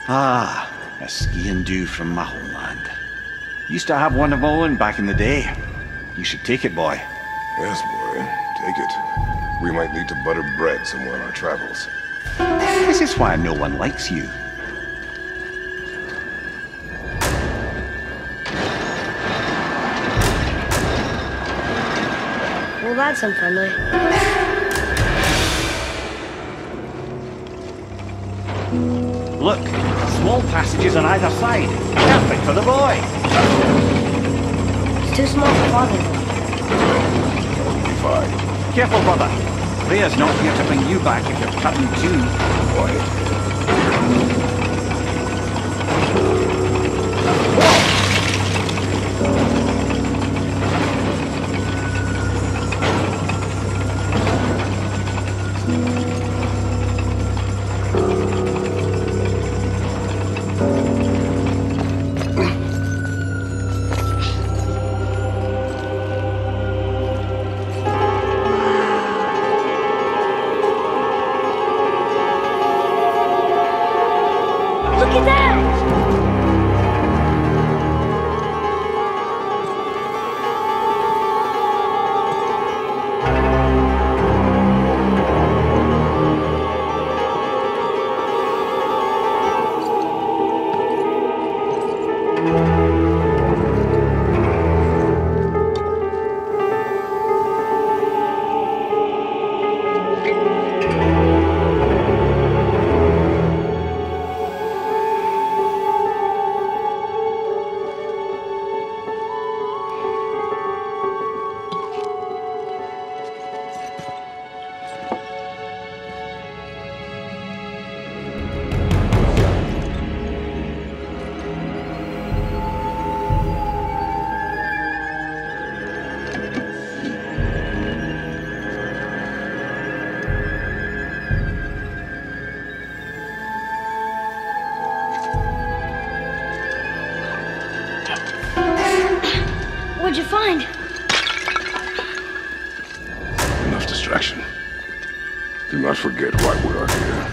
Ah, a skiing do from my homeland. Used to have one of my own back in the day. You should take it, boy. Yes, boy. Take it. We might need to butter bread somewhere on our travels. This is why no one likes you. Well, that's unfriendly. Look, small passages on either side. Perfect for the boy. It's too small for father. That'll be fine. Careful, brother. Rhea's not here to bring you back if you're cutting too. Boy. What'd you find? Enough distraction. Do not forget why we are here.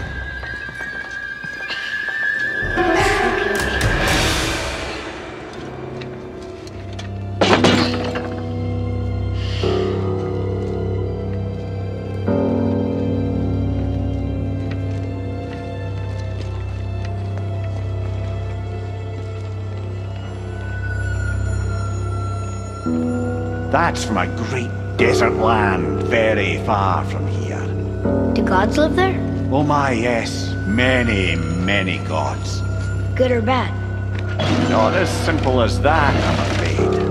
That's from a great desert land very far from here. Do gods live there? Oh my, yes. Many, many gods. Good or bad? Not as simple as that, I'm afraid.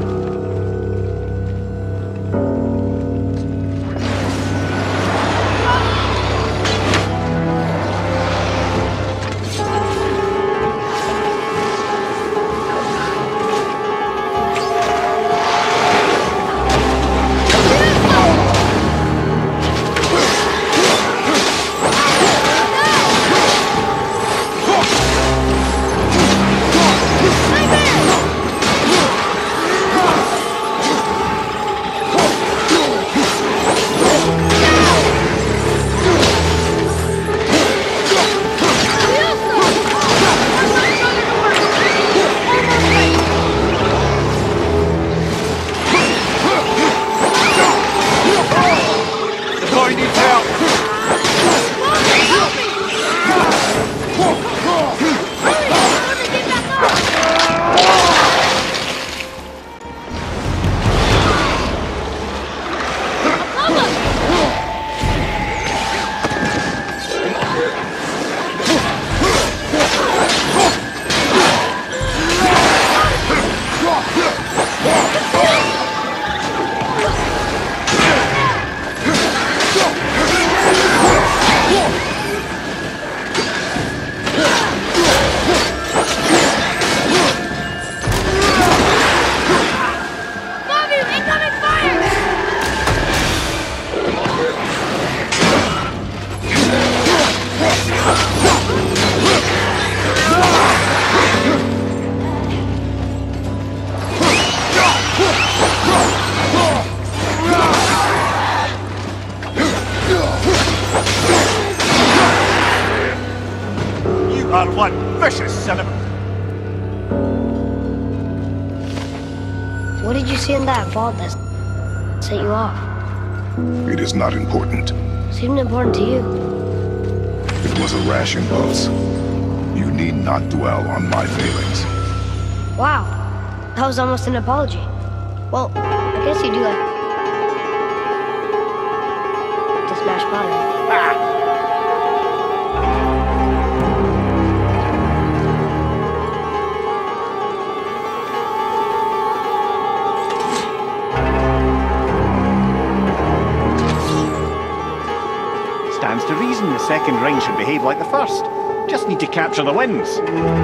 are one vicious see in that vault that set you off? It is not important. Seemed important to you. It was a rash impulse. You need not dwell on my failings. Wow, that was almost an apology. Well, I guess you do like to smash pottery. Stands to reason the second ring should behave like the first. Just need to capture the winds.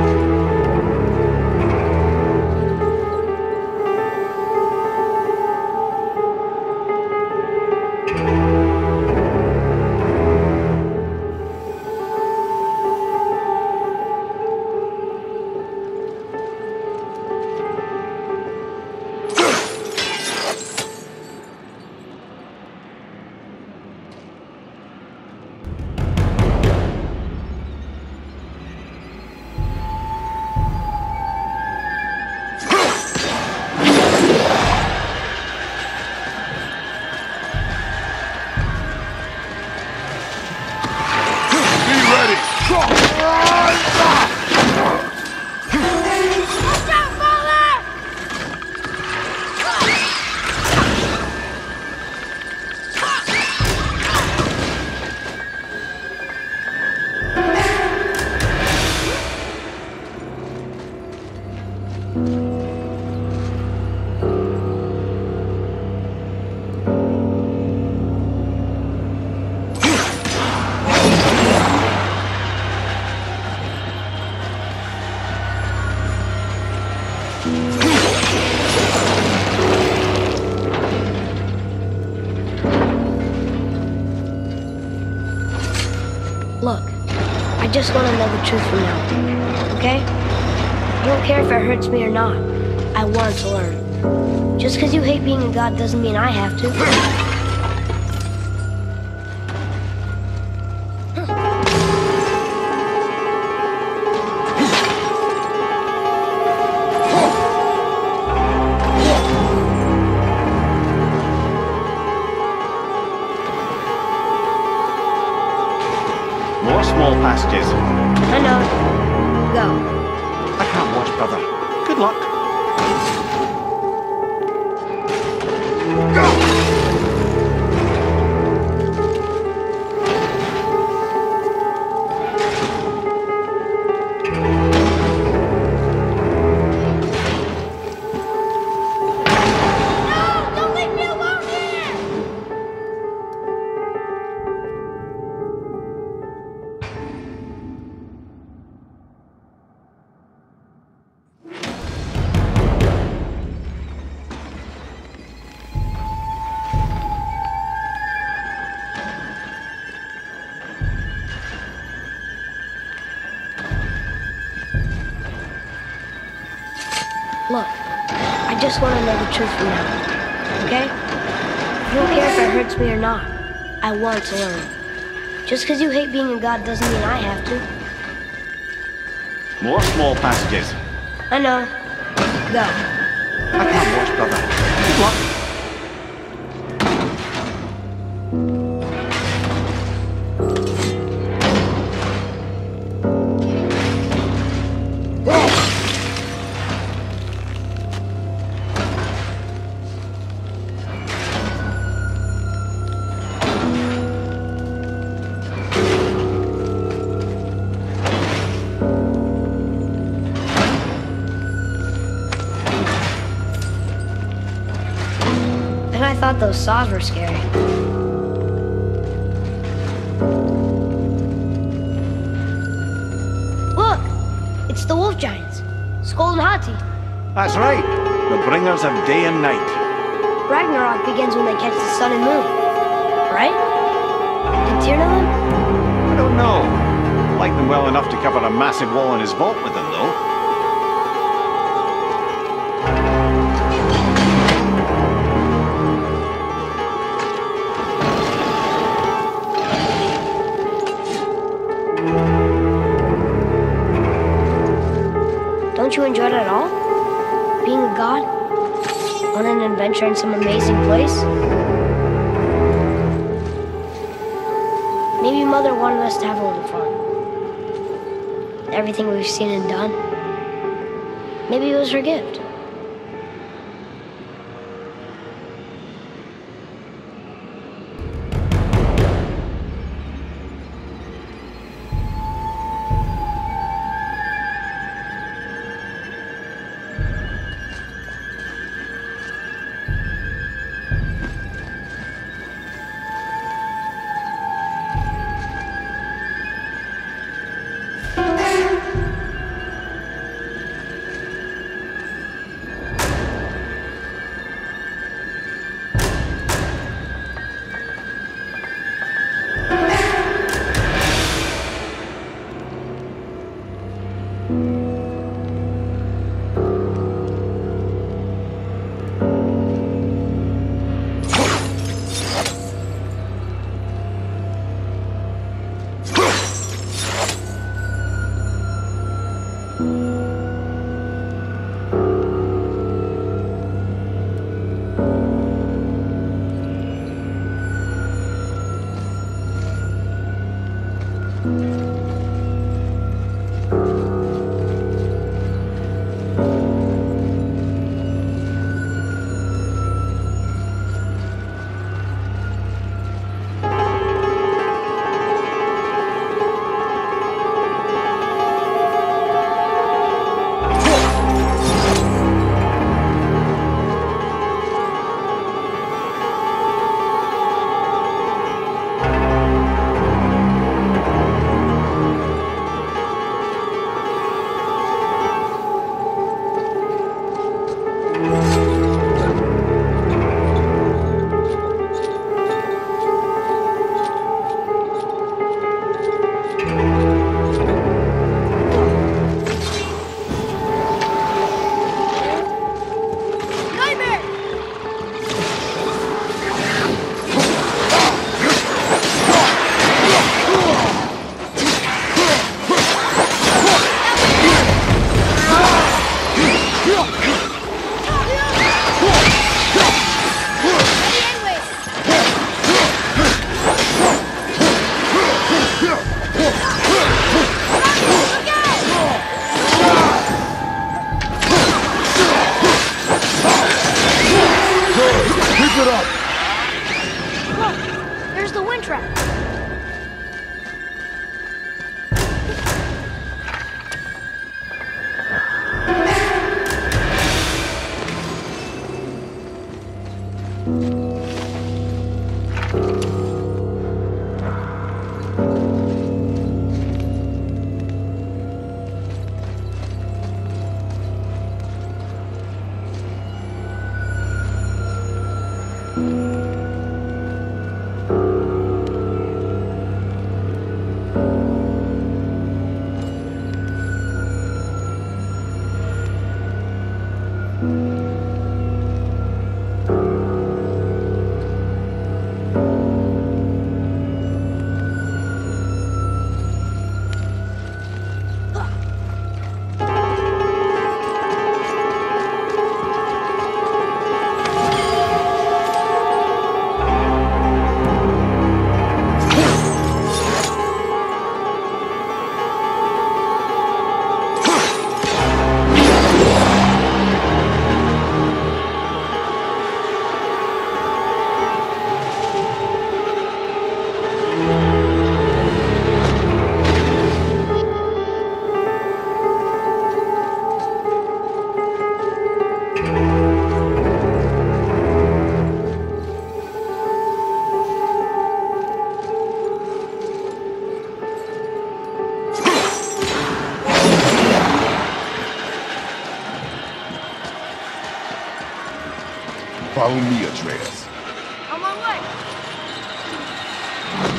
Look, I just want to know the truth from now, okay? I don't care if it hurts me or not. I want to learn. Just because you hate being a god doesn't mean I have to. More small passages. I know. Go. I can't watch, brother. Good luck. Look, I just want to know the truth from now, okay? I don't care if it hurts me or not. I want to learn. Just because you hate being a god doesn't mean I have to. More small passages. I know. Go. I can't watch, brother. Good luck. And I thought those saws were scary. Look! It's the wolf giants. Skull and Hati. That's right. The bringers of day and night. Ragnarok begins when they catch the sun and moon. Right? Did Tyr know them? I don't know. Like them well enough to cover a massive wall in his vault with them, though. Don't you enjoy it at all? Being a god? Want an adventure in some amazing place? Maybe Mother wanted us to have a little fun. Everything we've seen and done. Maybe it was her gift. Follow me, Atreus. On my way.